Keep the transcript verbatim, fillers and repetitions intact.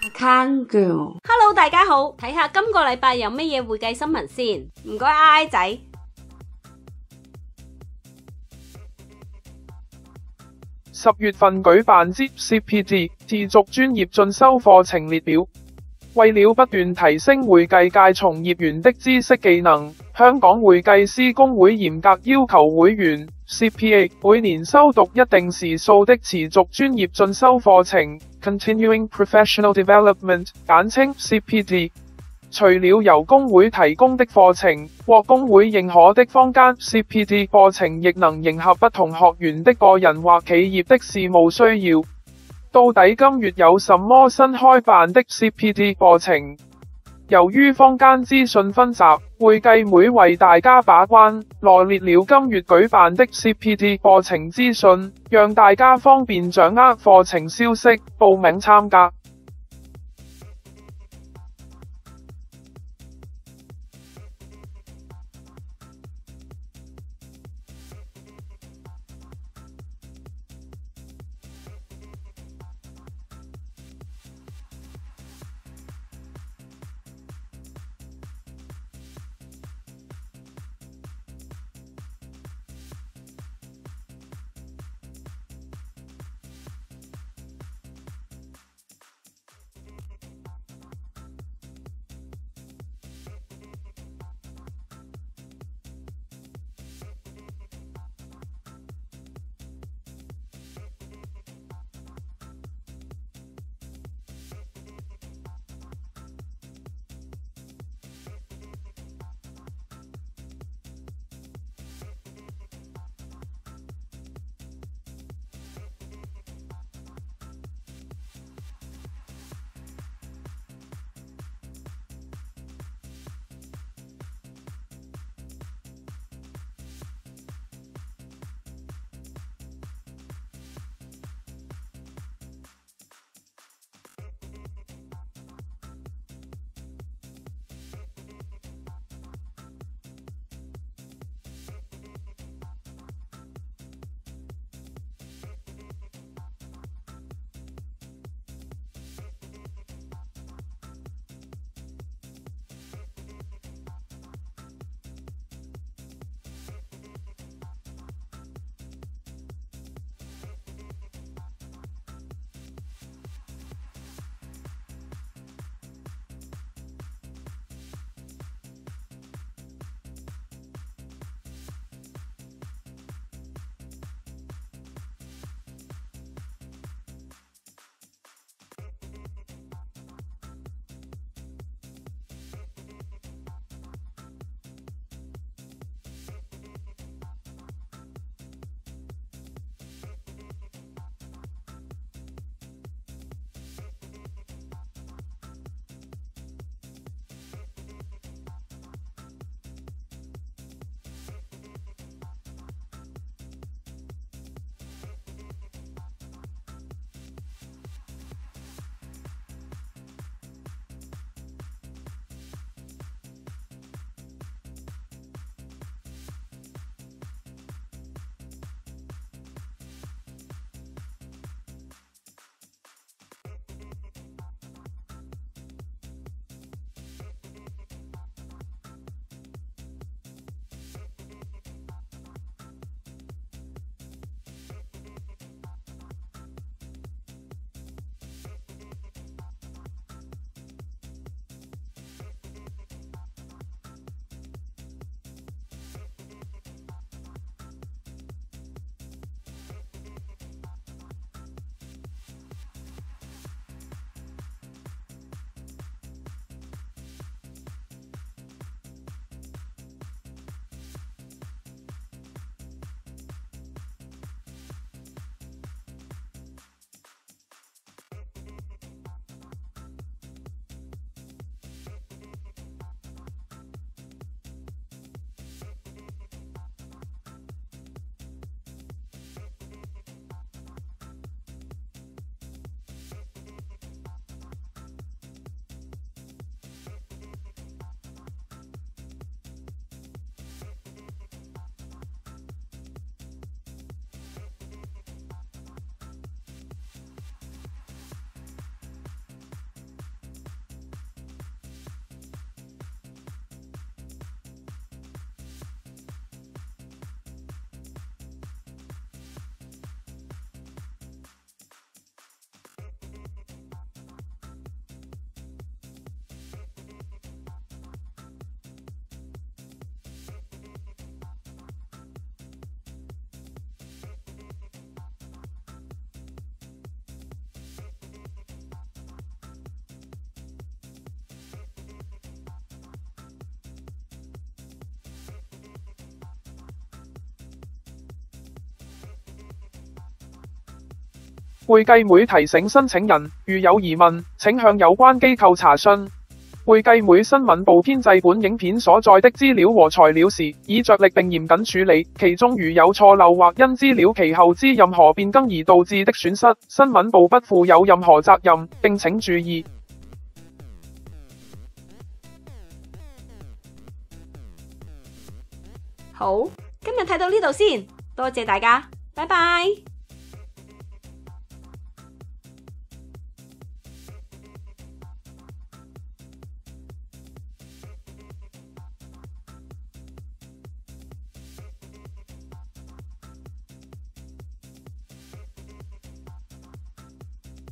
Can girl。 Hello， 大家好，睇下今個禮拜有乜嘢會計新聞先。唔該 I I 仔。 十月份舉辦之 C P T 持續專業進修課程列表。為了不斷提升會計界從業員的知識技能，香港會計師公會嚴格要求會員 C P A 每年修讀一定時數的持續專業進修課程 Continuing Professional Development 簡稱 C P T。除了由公會提供的課程，獲公會認可的坊間 C P T 課程亦能迎合不同學員的個人或企業的事務需要。到底今月有什麼新開辦的 C P T 課程？由於坊間資訊紛雜，會計妹為大家把關，羅列了今月舉辦的 C P T 課程資訊，讓大家方便掌握課程消息，報名參加。 會計會提醒申請人，如有疑問，請向有關機構查詢。會計會新聞部編製本影片所在的資料和材料時，已着力並嚴謹處理，其中如有錯漏或因資料其後之任何變更而導致的損失，新聞部不負有任何責任，並請注意。 好，今日睇到呢度先，多謝大家，拜拜。